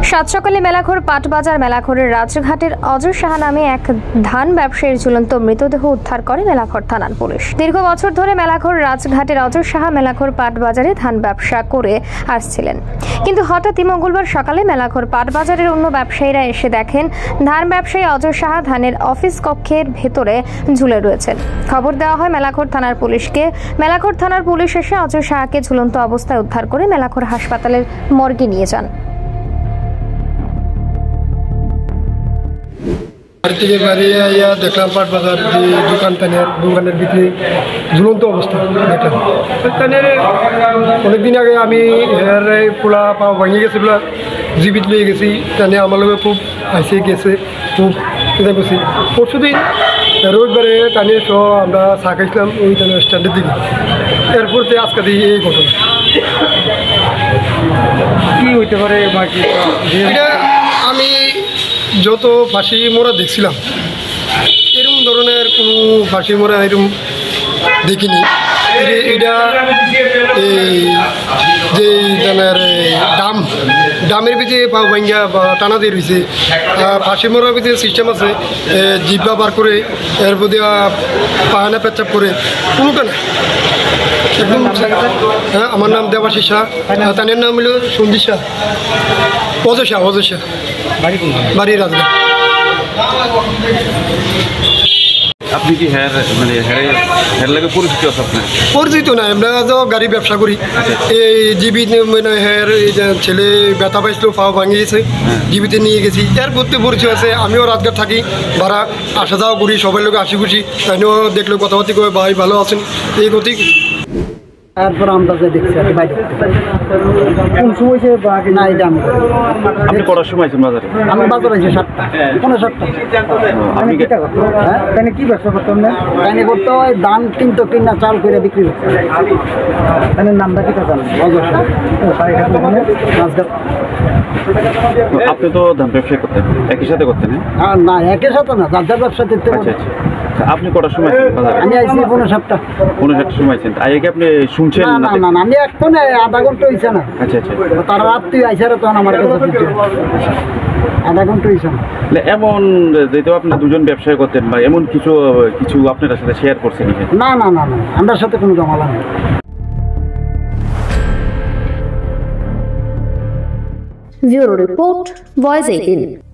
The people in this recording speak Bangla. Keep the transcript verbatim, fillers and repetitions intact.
সাত সকালে মেলাঘর পাটবাজার মেলাঘরের রাজঘাটের অজয় সাহা নামে এক ধান ব্যবসায়ীর ঝুলন্ত মৃতদেহ উদ্ধার করে মেলাঘর থানার পুলিশ। দীর্ঘ বছর ধরে মেলাঘর রাজঘাটের অজয় সাহা মেলাঘর পাটবাজারে ধান ব্যবসা করে আসছিলেন, কিন্তু হঠাৎই মঙ্গলবার সকালে মেলাঘর পাটবাজারের অন্য ব্যবসায়ীরা এসে দেখেন ধান ব্যবসায়ী অজয় সাহা ধানের অফিস কক্ষের ভেতরে ঝুলে রয়েছেন। খবর দেওয়া হয় মেলাঘর থানার পুলিশকে। মেলাঘর থানার পুলিশ এসে অজয় সাহাকে ঝুলন্ত অবস্থায় উদ্ধার করে মেলাঘর হাসপাতালের মর্গে নিয়ে যান। থেকে বাড়িয়ে আইয়া দেখলাম পাট বাজার যে দোকান টানের দোকানের ভিতরে ঝুলন্ত অবস্থা দেখলাম। টানের অনেকদিন আগে আমি হেয়ার পোলা পা ভাঙিয়ে গেছে বলে জীবিত লিয়ে গেছি, টানে আমার লোক খুব আইসে গেছে, খুব এটা করছি। পরশু দিন রোববারে টানে সহ আমরা চা খাইছিলাম ওই টানের স্ট্যান্ডের দিকে। এরপর যে আজকে দিই এই ঘটনা কী হইতে পারে? এটা আমি যত ফাঁসি মোড়া দেখছিলাম এরকম ধরনের কোনো ফাঁসি মোড়া এরকম দেখিনি। এটা এই যে দামের দাম দামের ভিতরে পা ভাঙ্গা বা টানা দিয়ে রয়েছে, ফাঁসি মোড়ার ভিতরে সিস্টেম আছে জিব্বা বার করে এর প্রতি পাহানা পেচাপ করে কোনোটা না একদম। হ্যাঁ, আমার নাম দেবাশিস শাহ, তাদের নাম হলো সন্দীপ শাহ, অজয় শাহ, অজয় শাহ, বাড়ি রাজঘাট। আপনি কি হ্যাঁ মানে হ্যাঁ হ্যাঁ লাগে পরিচিত আছে? আপনার পরিচিত না, আমরা তো গাড়ি ব্যবসা করি। এই জীবিত মানে হ্যাঁ ছেলে ব্যথা পাইছিল, পাও ভাঙিয়েছে, জীবিতে নিয়ে গেছি। এর প্রতি পরিচয় আছে। আমিও রাজঘাট থাকি, ভাড়া আসা যাওয়া করি, সবাই লোক আসি খুশি, তাইও দেখলো কথাবার্তি করে ভাই ভালো আছেন এই গতি। তারপর আমরা যে দেখছি আর বাইরে কোন সময় সে না এটা আমি আপনি কটার সময় আছেন বাজারে? আমি বাজার আছি সাতটা পনেরো সাতটা। আমি কী করতো? হ্যাঁ, তাই কী ব্যবসা করতাম না? তাই করতো ওই ধান কিনতো, কিনা চাল করে বিক্রি করতো। তাই নামটা কী জানেন? আপনি তো ধান ব্যবসা করতেন, একই সাথে করতেন? হ্যাঁ, না একই সাথে না, যার যার ব্যবসা করতে। আচ্ছা আচ্ছা, আপনি কটার সময় আছেন বাজারে? আমি আইসি পনেরো সাতটা। পনেরো সাতটার সময় আছেন? আগে কি আপনি শুনছেন? না না না, আমি এখন আধা ঘন্টা হয়েছে না। আচ্ছা আচ্ছা, তারা রাত্রি আইসে তখন আমার কাছে আধা ঘন্টা হয়েছে না। এমন যেহেতু আপনার দুজন ব্যবসায় করতেন বা এমন কিছু কিছু আপনার সাথে শেয়ার করছেন? না না না না, আমার সাথে কোনো জমালা নেই। Bureau report, voice eighteen.